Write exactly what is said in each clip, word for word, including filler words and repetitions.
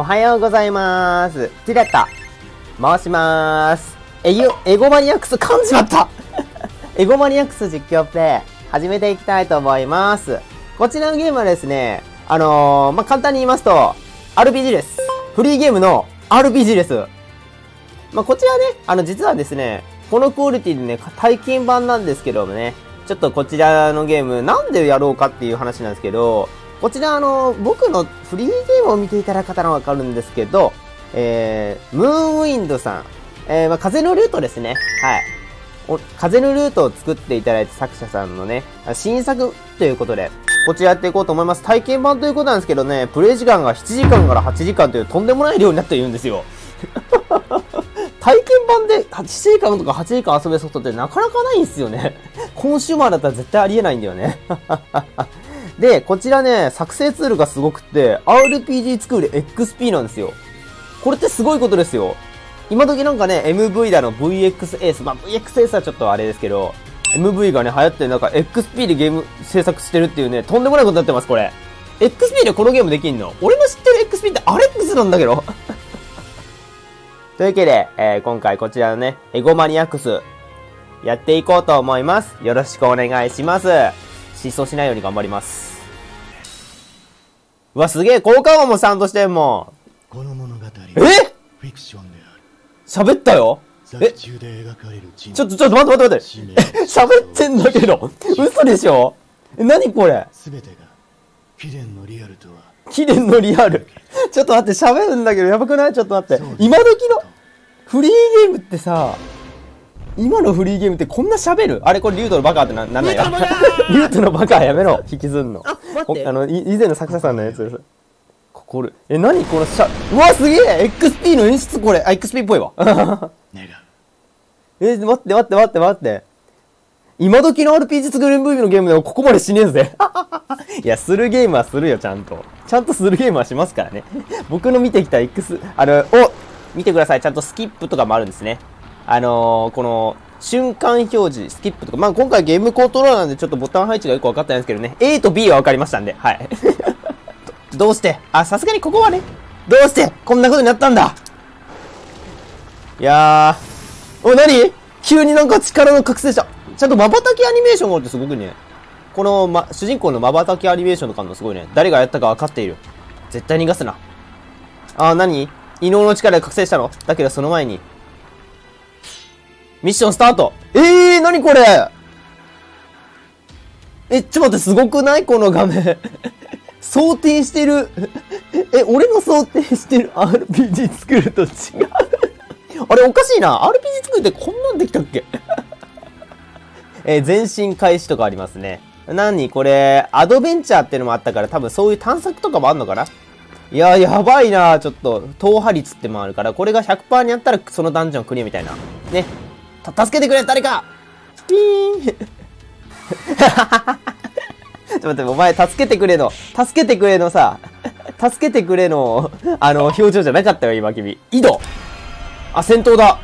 おはようございます。ティレッタ。回しまーす。えゆ、エゴマニアックス、噛んじまったエゴマニアックス実況プレイ、始めていきたいと思います。こちらのゲームはですね、あのー、まあ、簡単に言いますと、アールピージー です。フリーゲームの アールピージー です。まあ、こちらね、あの、実はですね、このクオリティでね、体験版なんですけどもね、ちょっとこちらのゲーム、なんでやろうかっていう話なんですけど、こちらあの、僕のフリーゲームを見ていただいた方はわかるんですけど、えー、ムーンウィンドさん、えー、まあ、風のルートですね。はい。お風のルートを作っていただいた作者さんのね、新作ということで、こちらやっていこうと思います。体験版ということなんですけどね、プレイ時間がしちじかんからはちじかんというとんでもない量になっているんですよ。体験版ではちじかんとかはちじかん遊べるソフトってなかなかないんですよね。コンシューマーだったら絶対ありえないんだよね。で、こちらね、作成ツールがすごくって、アールピージー スクール エックスピー なんですよ。これってすごいことですよ。今時なんかね、エムブイ だの ブイエックスエース、まあ、ブイエックスエース はちょっとあれですけど、エムブイ がね、流行ってなんか エックスピー でゲーム制作してるっていうね、とんでもないことになってます、これ。エックスピー でこのゲームできんの？俺の知ってる エックスピー ってアレックスなんだけど。というわけで、えー、今回こちらのね、エゴマニアックス、やっていこうと思います。よろしくお願いします。失踪しないように頑張ります。うわ、すげえ、効果音もサウンドしてんもん。 この物語えフィクションである。 喋ったよえちょっと、 ちょっと待って待って待って。喋ってんだけど。嘘でしょえ、なにこれすべてが、貴殿のリアルとは。 貴殿のリアル。ちょっと待って、喋るんだけど、やばくない？ちょっと待って。今時の、フリーゲームってさ、今のフリーゲームってこんな喋る？あれこれリュートのバカってな、なんないよ。リュートのバカはやめろ。引きずんの。 あ、待って。 あの、以前の作者さんのやつです。これ、え、なにこのしゃ、うわ、すげえ !エックスピー の演出これ。あ、エックスピー っぽいわ。え、待って待って待って待って。今時の アールピージー 作る エムブイ のゲームでもここまでしねえぜ。いや、するゲームはするよ、ちゃんと。ちゃんとするゲームはしますからね。僕の見てきた X、あの、お見てください。ちゃんとスキップとかもあるんですね。あのー、この、瞬間表示、スキップとか。まあ、今回ゲームコントローラーなんでちょっとボタン配置がよくわかってないんですけどね。A と B はわかりましたんで。はい。どうしてあ、さすがにここはね。どうしてこんなことになったんだいやー。お、なに急になんか力の覚醒した。ちゃんと瞬きアニメーションがあるってすごくね。この、ま、主人公の瞬きアニメーションとかのすごいね。誰がやったか分かっている。絶対逃がすな。あー、なに異能の力で覚醒したのだけどその前に。ミッションスタートえー、なにこれえ、ちょっと待って、すごくないこの画面。想定してる。え、俺の想定してる アールピージー 作ると違う。あれおかしいな。アールピージー 作るってこんなんできたっけえー、前進開始とかありますね。なにこれ、アドベンチャーってのもあったから多分そういう探索とかもあんのかないや、やばいなちょっと。踏破率ってもあるから、これが ひゃくパーセント にあったらそのダンジョンクリアみたいな。ね。た、助けてくれ誰かピーンちょっと待って、お前、助けてくれの、助けてくれのさ、助けてくれの、あの、表情じゃなかったよ、今、君。井戸あ、戦闘だ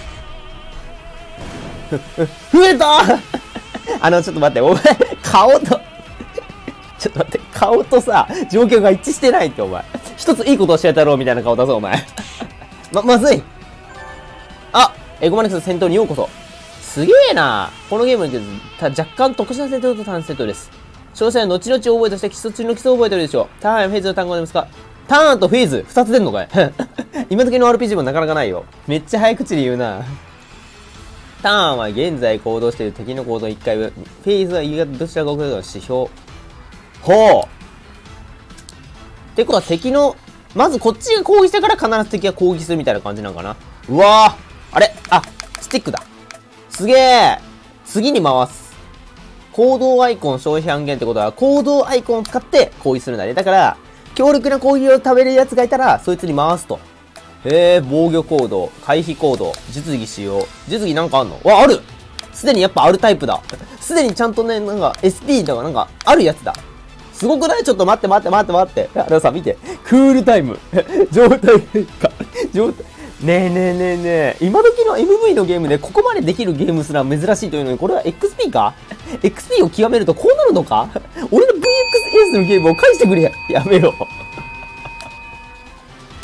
増えたあの、ちょっと待って、お前、顔と、ちょっと待って、顔とさ、状況が一致してないって、お前。一ついいことをしてやったろう、みたいな顔だぞ、お前。ま、まずいあ、エゴマニクス戦闘にようこそ。すげえなこのゲームに若干特殊な戦闘と単戦闘です。詳細は後々覚えとして基礎中の基礎を覚えてるでしょう。ターンやフェーズの単語ですかターンとフェーズ二つ出んのかい今時の アールピージー もなかなかないよ。めっちゃ早口で言うな。ターンは現在行動している敵の行動いっかいぶん。フェーズは言い方どちらが遅れるかの指標。ほうってことは敵の、まずこっちが攻撃してから必ず敵が攻撃するみたいな感じなんかな。うわーあれあ、スティックだ。すげえ次に回す。行動アイコン消費半減ってことは、行動アイコンを使って攻撃するんだね。だから、強力な攻撃を食べるやつがいたら、そいつに回すと。へえ、防御行動、回避行動、術技使用。術技なんかあんのわ、あるすでにやっぱあるタイプだ。すでにちゃんとね、なんか エスピー とかなんかあるやつだ。すごくないちょっと待って待って待って待って。あのさ、見て。クールタイム。状態変化。状態。ねえねえねえねえ。今時の エムブイ のゲームでここまでできるゲームすら珍しいというのに、これは エックスピー か ?エックスピー を極めるとこうなるのか俺の ブイエックスエース のゲームを返してくれや。やめろ。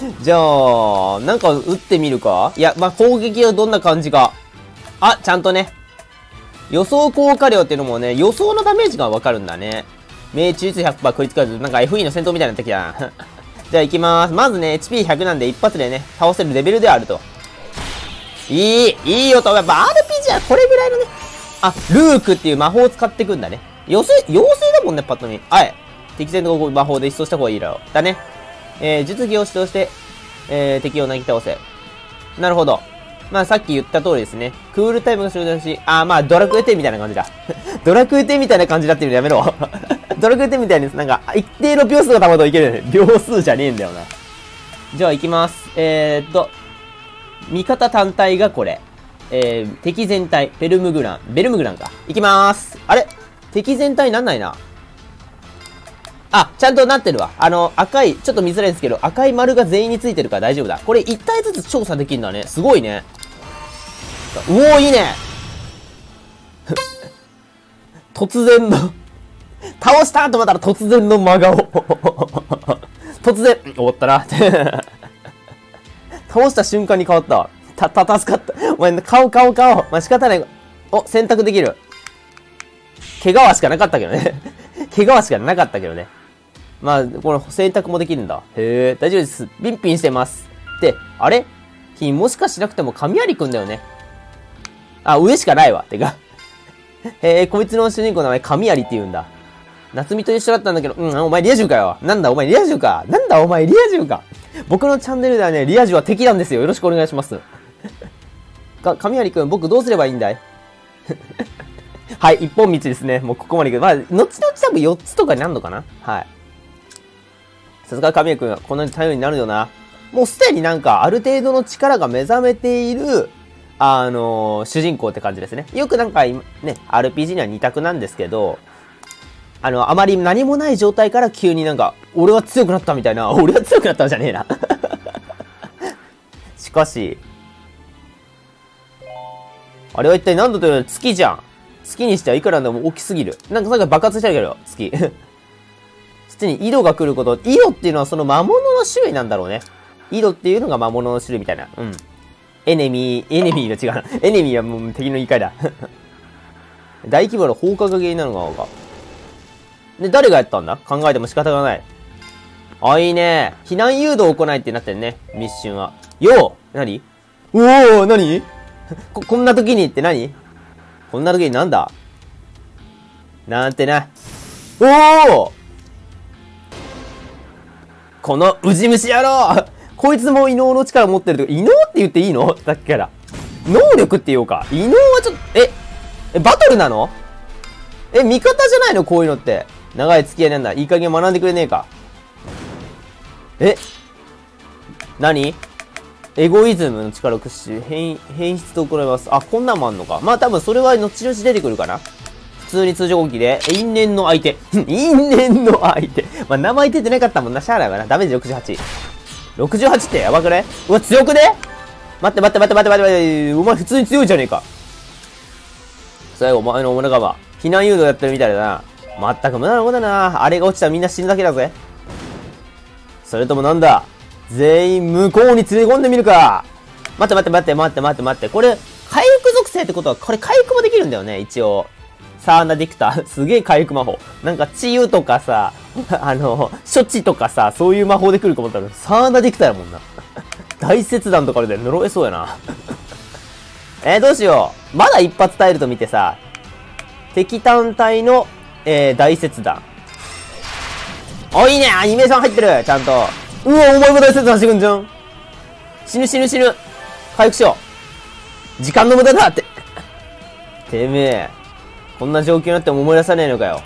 じゃあ、なんか撃ってみるか？いや、まあ、攻撃はどんな感じか。あ、ちゃんとね。予想効果量っていうのもね、予想のダメージがわかるんだね。命中率 ひゃくパーセント クリティカルズ、なんか エフイー の戦闘みたいになってきたな。じゃあ行きまーす。まずね、エイチピーひゃく なんで一発でね、倒せるレベルであると。いい、いい音。やっぱ アールピージー はこれぐらいのね。あ、ルークっていう魔法を使ってくんだね。妖精、妖精だもんね、パッと見。はい。適正の魔法で一掃した方がいいだろう。だね。えー、術技を指導して、えー、敵をなぎ倒せ。なるほど。まあさっき言った通りですね。クールタイムが終了し、あーまあドラクエテンみたいな感じだ。ドラクエテンみたいな感じだっていうのやめろ。ドラクエテンみたいになんか、一定の秒数がたまるといけるね。秒数じゃねえんだよな。じゃあ行きます。えーっと、味方単体がこれ。えー、敵全体、ペルムグラン、ベルムグランか。行きまーす。あれ敵全体なんないな。あ、ちゃんとなってるわ。あの、赤い、ちょっと見づらいですけど、赤い丸が全員についてるから大丈夫だ。これ一体ずつ調査できるんだね。すごいね。うおー、いいね。突然の倒したと思ったら突然の真顔。突然、終わったな。倒した瞬間に変わったわ。た、た、助かった。お前、顔、顔、顔。まあ、仕方ない。お、選択できる。怪我はしかなかったけどね。怪我はしかなかったけどね。まあ、この選択もできるんだ。へえ、大丈夫です。ピンピンしてます。で、あれ君もしかしなくても神有くんだよね。あ、上しかないわ。てか。へえ、こいつの主人公の名前神有って言うんだ。夏美と一緒だったんだけど、うん、お前リア充かよ。なんだお前リア充か。なんだお前リア充か。僕のチャンネルではね、リア充は敵なんですよ。よろしくお願いします。か、神有くん、僕どうすればいいんだいはい、一本道ですね。もうここまで行く。まあ、後々多分よっつとかになるのかな。はい。さすが神谷くんがこんなに頼りになるよな。もうすでになんかある程度の力が目覚めている、あのー、主人公って感じですね。よくなんかね、アールピージー には二択なんですけど、あの、あまり何もない状態から急になんか、俺は強くなったみたいな、俺は強くなったんじゃねえな。しかし、あれは一体何度というの月じゃん。月にしてはいくらでも大きすぎる。なんかさっき爆発したけど、月。土に色が来ること。色っていうのはその魔物の種類なんだろうね。色っていうのが魔物の種類みたいな。うん。エネミー、エネミーが違うな。エネミーはもう敵の言い換えだ。大規模な放火が原因なのか。で、誰がやったんだ？考えても仕方がない。あ、いいね。避難誘導を行いってなってるね。ミッションは。よう何おー何こ、こんな時にって何こんな時になんだなんてな。おおこのウジ虫野郎こいつも異能の力持ってるとか、異能って言っていいのさっきから。能力って言おうか。異能はちょっと、え、え、バトルなのえ、味方じゃないのこういうのって。長い付き合いなんだ。いい加減学んでくれねえか。え何エゴイズムの力を駆使し、変、変質と行います。あ、こんなんもあんのか。まあ多分それは後々出てくるかな。普通に通常攻撃で、因縁の相手。因縁の相手。まあ名前出てなかったもんな。しゃあないわな。ダメージろくじゅうはち。ろくじゅうはちってやばくね？うわ、強くね？待って待って待って待って待って待って。お前普通に強いじゃねえか。最後、お前のお腹は、避難誘導やってるみたいだな。まったく無駄なことだな。あれが落ちたらみんな死ぬだけだぜ。それともなんだ全員向こうに連れ込んでみるか。待って待って待って待って待って待って。これ、回復属性ってことは、これ回復もできるんだよね、一応。サーナディクター。すげえ回復魔法。なんか治癒とかさ、あの、処置とかさ、そういう魔法で来ると思ったら、サーナディクターやもんな。大切弾とかで呪えそうやな。えー、どうしよう。まだ一発耐えると見てさ、敵単体の、えー、大切弾。お、いいねアニメーション入ってるちゃんと。うわ、お前も大切弾してくんじゃん。死ぬ死ぬ死ぬ。回復しよう。時間の無駄だって。てめえ。こんな状況になっても思い出さねえのかよ。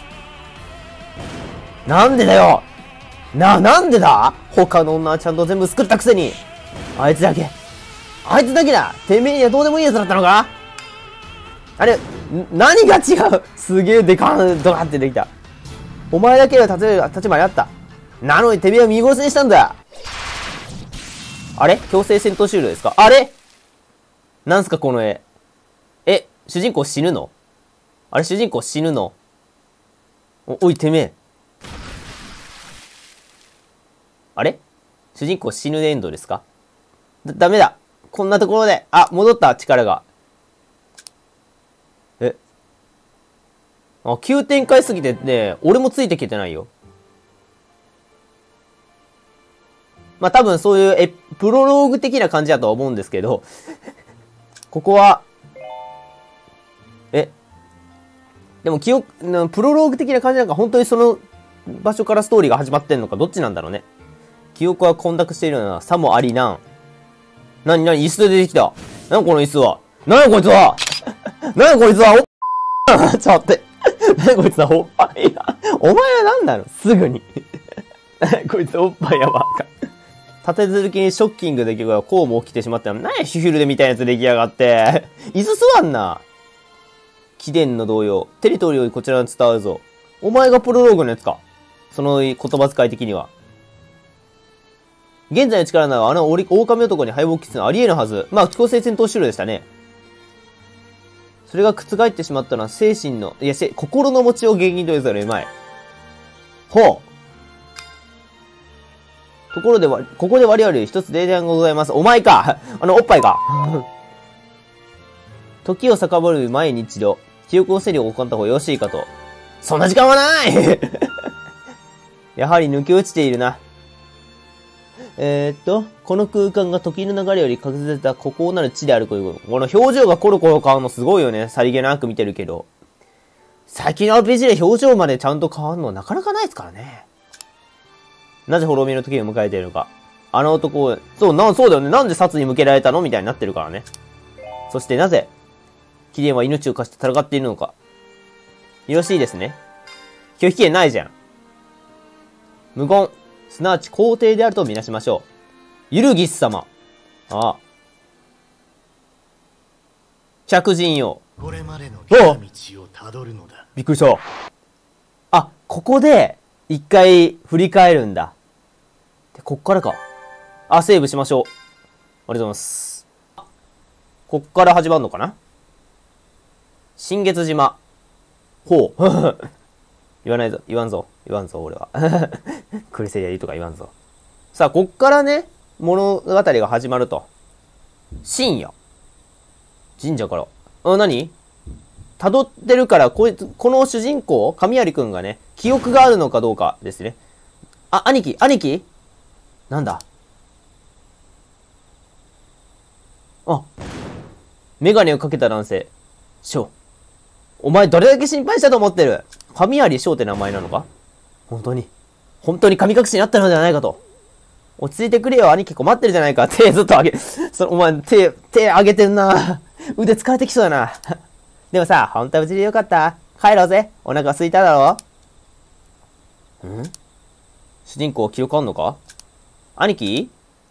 なんでだよな、なんでだ他の女はちゃんと全部救ったくせに。あいつだけ。あいつだけだてめえにはどうでもいいやつだったのかあれ、何が違うすげえでかん、ドカってできた。お前だけは立てる立場にあった。なのにてめえは見殺しにしたんだ。あれ強制戦闘終了ですかあれなんすかこの絵。え、主人公死ぬのあれ主人公死ぬのお、おいてめえ。あれ主人公死ぬエンドですか？だ、ダメだ。こんなところで、あ、戻った、力が。え。あ、急展開すぎてね、俺もついてきてないよ。まあ、多分そういう、え、プロローグ的な感じだとは思うんですけど、ここは、え、でも記憶、プロローグ的な感じなんか本当にその場所からストーリーが始まってんのかどっちなんだろうね。記憶は混濁しているような、さもありなん。なになに、椅子で出てきた。なにこの椅子は。なにこいつは。なにこいつは。おっちょっと待って。なにこいつは。おっぱいや。お前は何なのすぐに。こいつおっぱいやばか。立て続けにショッキングできるが、こうも起きてしまったの。何や、ヒュフィルデみたいなやつ出来上がって。椅子座んな。貴殿の動揺。テリトリーよりこちらに伝わるぞ。お前がプロローグのやつか。その言葉遣い的には。現在の力ならあの狼男に敗北するのはあり得ぬはず。まあ、強制戦闘終了でしたね。それが覆ってしまったのは精神の、いや、心の持ちを原因というぞるうまい。ほう。ところで、ここで我々一つ例題がございます。お前かあの、おっぱいか時を遡る前に一度、記憶を整理を行った方がよろしいかと。そんな時間はないやはり抜け落ちているな。えー、っと、この空間が時の流れより隠された孤高なる地であるということ。この表情がコロコロ変わるのすごいよね。さりげなく見てるけど。先のページで表情までちゃんと変わるのはなかなかないですからね。なぜ滅びの時を迎えているのか。あの男を、そう、な、そうだよね。なんで殺に向けられたのみたいになってるからね。そしてなぜ、貴殿は命を貸して戦っているのか。よろしいですね。拒否権ないじゃん。無言。すなわち皇帝であるとみなしましょう。ユルギス様。ああ。客人よ。 これまでの来た道をたどるのだ。 びっくりした。あ、ここで、一回振り返るんだ。で、こっからか。あ、セーブしましょう。ありがとうございます。こっから始まるのかな？新月島。ほう。言わないぞ。言わんぞ。言わんぞ、俺は。クリセリアいいとか言わんぞ。さあ、こっからね、物語が始まると。深夜。神社から。あ、何？辿ってるから、こいつ、この主人公、神有くんがね、記憶があるのかどうかですね。あ、兄貴、兄貴？なんだ？あ、メガネをかけた男性。翔。お前どれだけ心配したと思ってる？神有翔って名前なのか？本当に、本当に神隠しになったのではないかと。落ち着いてくれよ、兄貴困ってるじゃないか。手ずっと上げ、その、お前手、手上げてんな。腕疲れてきそうだな。でもさ、本当は無事でよかった。帰ろうぜ。お腹空いただろう。ん？主人公記憶あんのか？兄貴？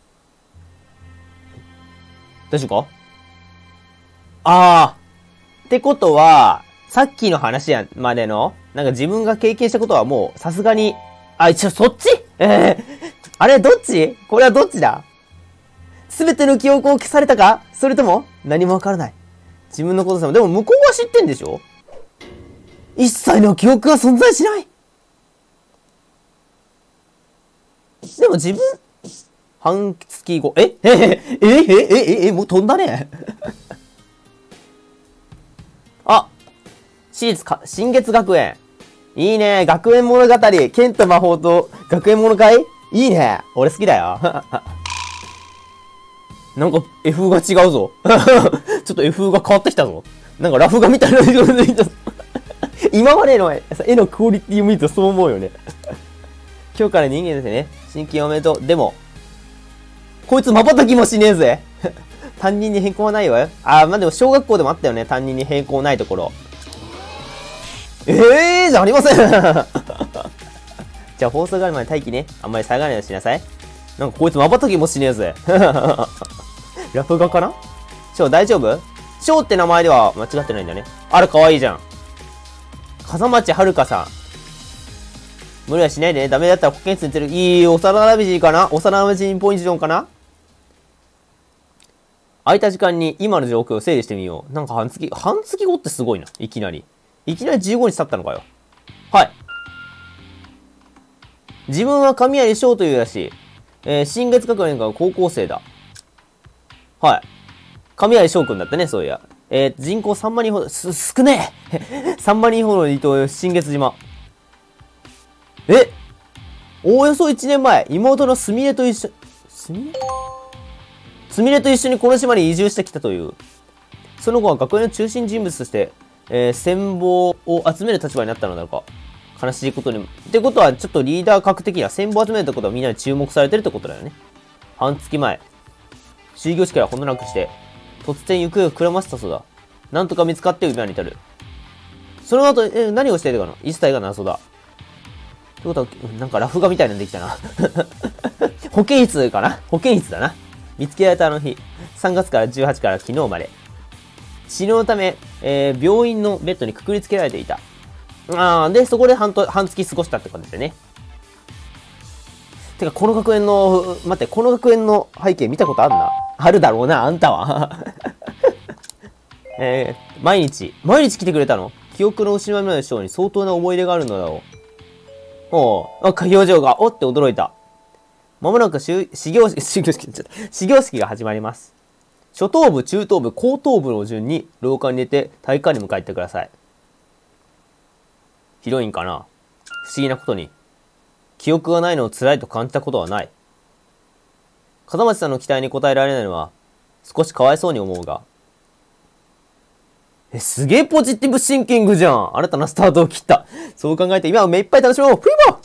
大丈夫か？あー。ってことは、さっきの話やまでの、なんか自分が経験したことはもう、さすがに、あ、一応そっち？えー、あれどっち？これはどっちだ？すべての記憶を消されたか？それとも、何もわからない。自分のことさも、でも向こうは知ってんでしょ？一切の記憶が存在しない。でも自分、半月後、えええええええもう飛んだね。あ、私立か、新月学園。いいね。学園物語。剣と魔法と学園物会？いいね。俺好きだよ。なんか、絵風が違うぞ。ちょっと絵風が変わってきたぞ。なんかラフ画みたいな色で今までの絵のクオリティを見るとそう思うよね。今日から人間ですね。新規おめでとう。でも、こいつ瞬きもしねえぜ。担任に変更はないわよ。あー、まあ、でも小学校でもあったよね。担任に変更ないところ。ええー、じゃありません。じゃあ放送があるまで待機ね。あんまり下がらないようにしなさい。なんかこいつ瞬きもしねえぜ。ラフ画かな？ショー大丈夫？ショーって名前では間違ってないんだね。あら、かわいいじゃん。風町はるかさん。無理はしないでね。ダメだったら保健室に行ってる。いい、幼馴染かな？幼馴染ポジションかな？空いた時間に今の状況を整理してみよう。なんか半月、半月後ってすごいな。いきなり。いきなりじゅうごにち経ったのかよ。はい。自分は神有翔というらしい。 えー、新月学園が高校生だ。はい。神谷翔くんだったね、そういや。えー、人口さんまん人ほど、す、少ねえさんまん人ほどいと新月島。えおおよそいちねんまえ、妹のすみれと一緒、すみれすみれと一緒にこの島に移住してきたという。その後は学園の中心人物として、えー、戦望を集める立場になったのだろうか。悲しいことにも。ってことは、ちょっとリーダー格的な戦望を集めるってことはみんなに注目されてるってことだよね。半月前、終業式からほどなくして、突然行方をくらませたそうだ。なんとか見つかって今に至る。その後、え、何をしているかな一切が謎だ。ってことは、なんかラフ画みたいなのできたな。保健室かな保健室だな。見つけられたあの日、さんがつからじゅうはちから昨日まで。治療のため、えー、病院のベッドにくくりつけられていた。あー、で、そこで半と、半月過ごしたって感じでね。てか、この学園の、待って、この学園の背景見たことあるな。あるだろうな、あんたは。えー、毎日、毎日来てくれたの？記憶の失われない人に相当な思い入れがあるのだろう。おう、あ、表情が、おって驚いた。まもなく始業式、始業式、始業式が始まります。初等部、中等部、高等部の順に廊下に出て体育館に向かってください。ヒロインかな？不思議なことに。記憶がないのを辛いと感じたことはない。風町さんの期待に応えられないのは少しかわいそうに思うが。え、すげえポジティブシンキングじゃん。新たなスタートを切った。そう考えて今は目いっぱい楽しもう。フィーバー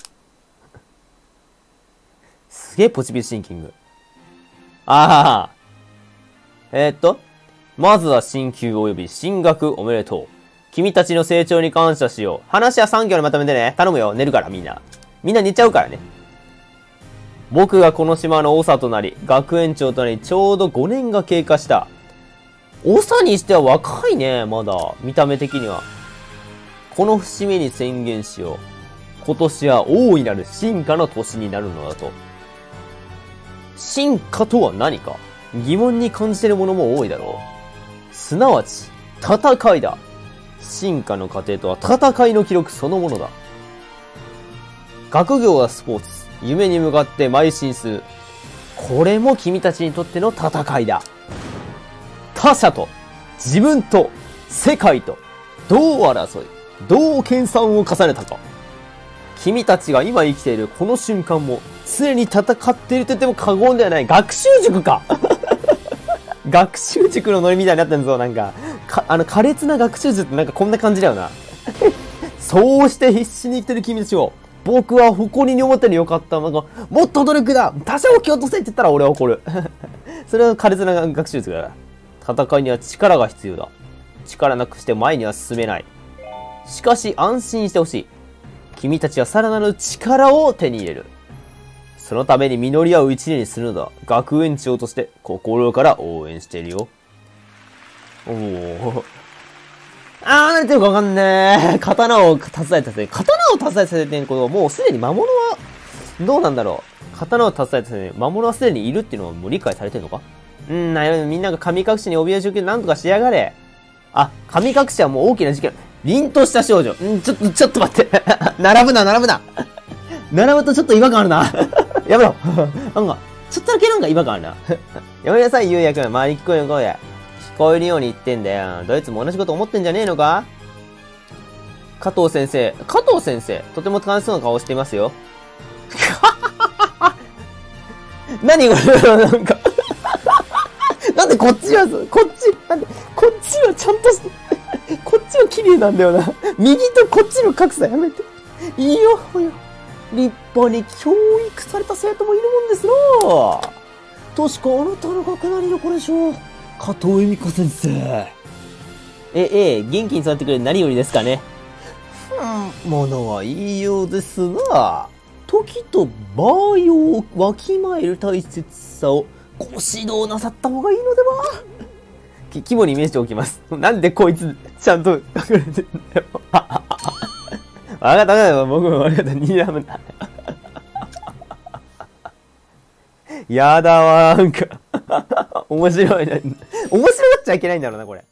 すげえポジティブシンキング。ああ。えー、っと。まずは進級及び進学おめでとう。君たちの成長に感謝しよう。話はさん行にまとめてね。頼むよ。寝るからみんな。みんな寝ちゃうからね。僕がこの島の長となり、学園長となり、ちょうどごねんが経過した。長にしては若いね、まだ。見た目的には。この節目に宣言しよう。今年は大いなる進化の年になるのだと。進化とは何か疑問に感じているものも多いだろう。すなわち、戦いだ。進化の過程とは戦いの記録そのものだ。学業はスポーツ。夢に向かって邁進する。これも君たちにとっての戦いだ。他者と、自分と、世界と、どう争い、どう研鑽を重ねたか。君たちが今生きているこの瞬間も、常に戦っていると言っても過言ではない。学習塾か学習塾のノリみたいになってんぞ、なんか。か、あの、苛烈な学習塾ってなんかこんな感じだよな。そうして必死に生きてる君たちを、僕は誇りに思ってるよかった。なんか、もっと努力だ他者を蹴落とせって言ったら俺は怒る。それは苛烈な学習塾だから。戦いには力が必要だ。力なくして前には進めない。しかし安心してほしい。君たちはさらなる力を手に入れる。そのために実り合う一年にするのだ。学園長として心から応援しているよ。おお。あー、何言ってるかわかんねえ。刀を携えたせい。刀を携えたせいってことはもうすでに魔物は、どうなんだろう。刀を携えたせい。魔物はすでにいるっていうのはもう理解されてるのか？うん、なみんなが神隠しに怯える状況でなんとかしやがれ。あ、神隠しはもう大きな事件。凛とした少女。んちょっと、ちょっと待って。並ぶな、並ぶな。並ぶとちょっと違和感あるな。やめろ。なんか、ちょっとだけなんか違和感あるな。やめなさい、ゆうやくん。周り聞こえる声。聞こえるように言ってんだよ。どいつも同じこと思ってんじゃねえのか？加藤先生。加藤先生。とても楽しそうな顔していますよ。何これなんか。なんでこっちは、こっち、なんで、こっちはちゃんと、こっちは綺麗なんだよな。右とこっちの格差やめて。いいよ、立派に教育された生徒もいるもんですな。確かあなたの学なりの子でしょう。加藤由美子先生。え、ええ、元気に育ってくれる何よりですかね。うん、ものはいいようですな。時と場合をわきまえる大切さをご指導なさった方がいいのでは。規模にイメージしておきます。なんでこいつ、ちゃんと隠れてんだよ。わかったわかった。僕も悪かった。にらむな。やだわ、なんか。面白いな。面白がっちゃいけないんだろうな、これ。